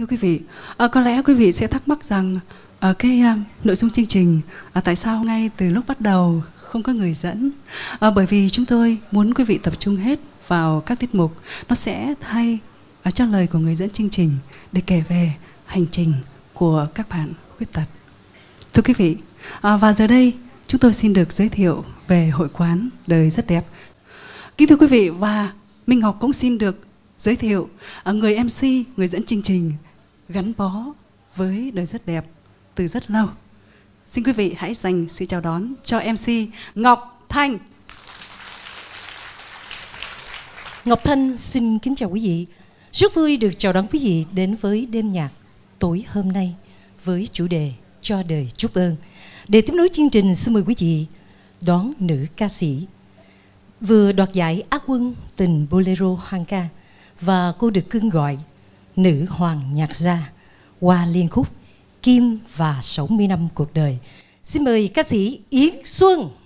thưa quý vị, có lẽ quý vị sẽ thắc mắc rằng nội dung chương trình tại sao ngay từ lúc bắt đầu không có người dẫn. Bởi vì chúng tôi muốn quý vị tập trung hết vào các tiết mục, nó sẽ thay cho lời của người dẫn chương trình để kể về hành trình của các bạn khuyết tật. Thưa quý vị, và giờ đây chúng tôi xin được giới thiệu về hội quán Đời Rất Đẹp. Kính thưa quý vị, và Minh Ngọc cũng xin được giới thiệu người MC, người dẫn chương trình gắn bó với Đời Rất Đẹp từ rất lâu. Xin quý vị hãy dành sự chào đón cho MC Ngọc Thanh. Ngọc Thanh xin kính chào quý vị. Rất vui được chào đón quý vị đến với đêm nhạc tối hôm nay với chủ đề Cho Đời Chúc Ơn. Để tiếp nối chương trình, xin mời quý vị đón nữ ca sĩ vừa đoạt giải Á quân tình Bolero hoang ca và cô được cưng gọi nữ hoàng nhạc gia qua liên khúc Kim và 60 năm cuộc đời. Xin mời ca sĩ Yến Xuân.